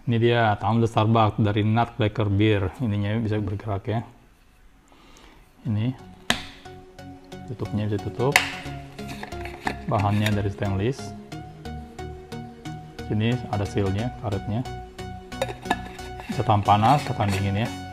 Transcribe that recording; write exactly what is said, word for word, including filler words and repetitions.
Ini dia tumbler Starbucks dari Nutcracker Beer. Ininya bisa bergerak ya. Ini tutupnya bisa tutup. Bahannya dari stainless. Sini ada sealnya, karetnya. Bisa tahan panas, tahan dingin ya.